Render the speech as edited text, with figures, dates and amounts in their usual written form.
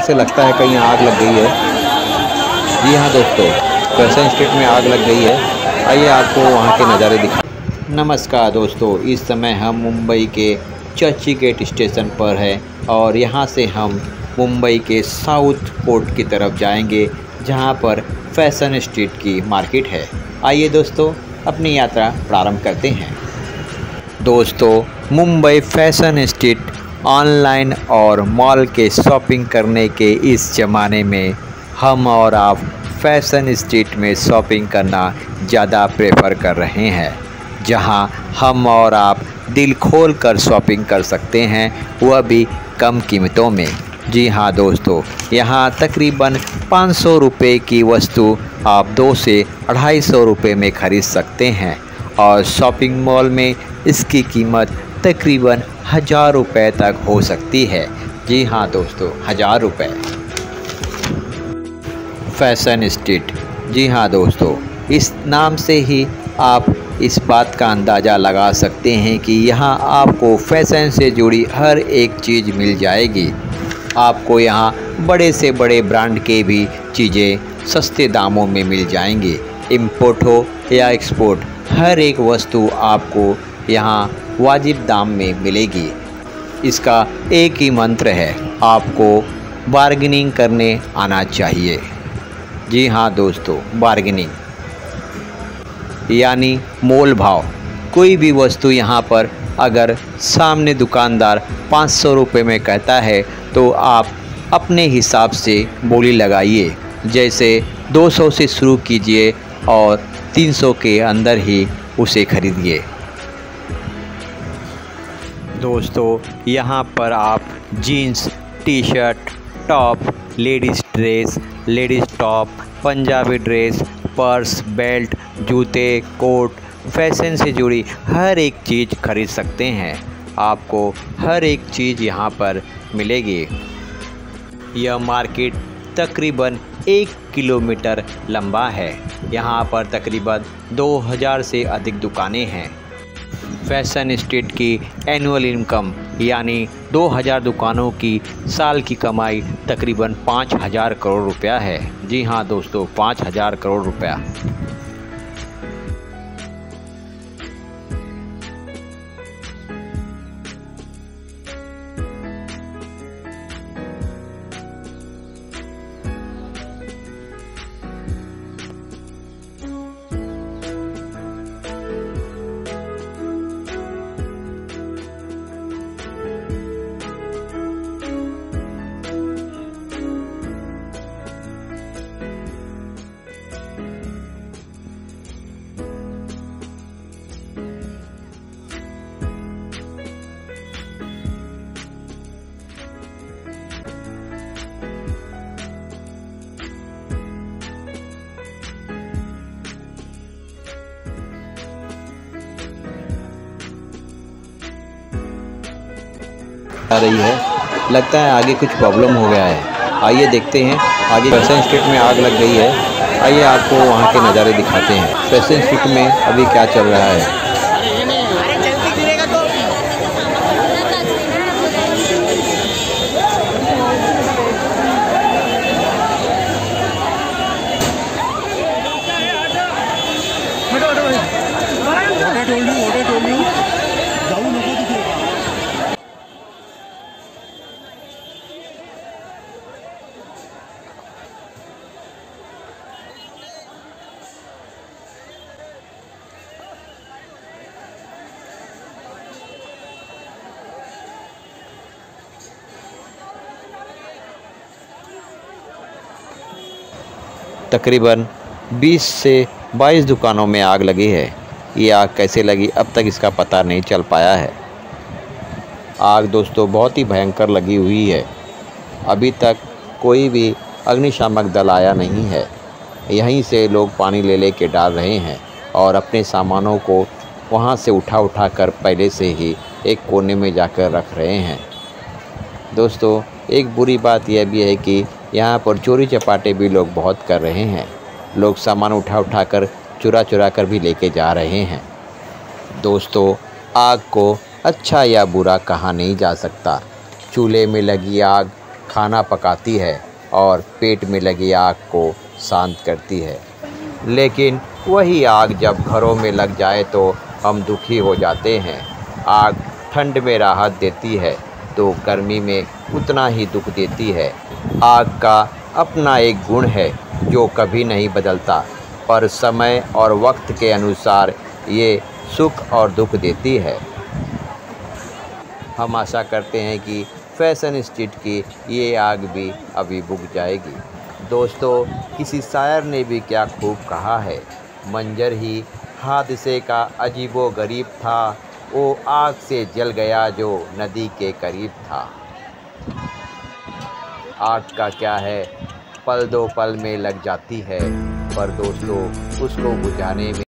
से लगता है कहीं आग लग गई है। जी हाँ दोस्तों, फैशन स्ट्रीट में आग लग गई है। आइए आपको वहाँ के नज़ारे दिखा। नमस्कार दोस्तों, इस समय हम मुंबई के चर्ची गेट स्टेशन पर हैं और यहाँ से हम मुंबई के साउथ पोर्ट की तरफ जाएंगे, जहाँ पर फैशन स्ट्रीट की मार्केट है। आइए दोस्तों, अपनी यात्रा प्रारंभ करते हैं। दोस्तों, मुंबई फैशन स्ट्रीट ऑनलाइन और मॉल के शॉपिंग करने के इस ज़माने में हम और आप फैशन स्ट्रीट में शॉपिंग करना ज़्यादा प्रेफर कर रहे हैं, जहां हम और आप दिल खोल कर शॉपिंग कर सकते हैं, वह भी कम कीमतों में। जी हाँ दोस्तों, यहाँ तकरीबन 500 रुपये की वस्तु आप 2 से 250 रुपये में ख़रीद सकते हैं और शॉपिंग मॉल में इसकी कीमत तकरीबन 1000 रुपये तक हो सकती है। जी हाँ दोस्तों, 1000 रुपये। फैशन स्ट्रीट, जी हाँ दोस्तों, इस नाम से ही आप इस बात का अंदाज़ा लगा सकते हैं कि यहाँ आपको फैशन से जुड़ी हर एक चीज़ मिल जाएगी। आपको यहाँ बड़े से बड़े ब्रांड के भी चीज़ें सस्ते दामों में मिल जाएंगी। इम्पोर्ट हो या एक्सपोर्ट, हर एक वस्तु आपको यहाँ वाजिब दाम में मिलेगी। इसका एक ही मंत्र है, आपको बार्गेनिंग करने आना चाहिए। जी हाँ दोस्तों, बार्गेनिंग यानी मोल भाव। कोई भी वस्तु यहाँ पर अगर सामने दुकानदार 500 रुपये में कहता है तो आप अपने हिसाब से बोली लगाइए। जैसे 200 से शुरू कीजिए और 300 के अंदर ही उसे खरीदिए। दोस्तों, यहाँ पर आप jeans, T shirt, top, ladies dress, ladies top, Punjabi dress, purse, belt, जूते, कोट, फैशन से जुड़ी हर एक चीज़ खरीद सकते हैं। आपको हर एक चीज़ यहाँ पर मिलेगी। यह मार्केट तकरीबन 1 किलोमीटर लंबा है। यहाँ पर तकरीबन 2000 से अधिक दुकानें हैं। फैशन स्ट्रीट की एनुअल इनकम यानी 2000 दुकानों की साल की कमाई तकरीबन 5000 करोड़ रुपया है। जी हाँ दोस्तों, 5000 करोड़ रुपया। आ रही है, लगता है आगे कुछ प्रॉब्लम हो गया है। आइए देखते हैं, आगे फैशन स्ट्रीट में आग लग गई है। आइए आपको वहाँ के नज़ारे दिखाते हैं। फैशन स्ट्रीट में अभी क्या चल रहा है। तकरीबन 20 से 22 दुकानों में आग लगी है। ये आग कैसे लगी अब तक इसका पता नहीं चल पाया है। आग दोस्तों बहुत ही भयंकर लगी हुई है। अभी तक कोई भी अग्निशामक दल आया नहीं है। यहीं से लोग पानी ले के डाल रहे हैं और अपने सामानों को वहाँ से उठा कर पहले से ही एक कोने में जाकर रख रहे हैं। दोस्तों, एक बुरी बात यह भी है कि यहाँ पर चोरी चपाटे भी लोग बहुत कर रहे हैं। लोग सामान उठा कर चुरा कर भी लेके जा रहे हैं। दोस्तों, आग को अच्छा या बुरा कहा नहीं जा सकता। चूल्हे में लगी आग खाना पकाती है और पेट में लगी आग को शांत करती है। लेकिन वही आग जब घरों में लग जाए तो हम दुखी हो जाते हैं। आग ठंड में राहत देती है तो गर्मी में उतना ही दुख देती है। आग का अपना एक गुण है जो कभी नहीं बदलता, पर समय और वक्त के अनुसार ये सुख और दुख देती है। हम आशा करते हैं कि फैशन स्ट्रीट की ये आग भी अभी बुझ जाएगी। दोस्तों, किसी शायर ने भी क्या खूब कहा है, मंजर ही हादसे का अजीबो गरीब था, वो आग से जल गया जो नदी के करीब था। आग का क्या है, पल दो पल में लग जाती है, पर दोस्तों उसको बुझाने में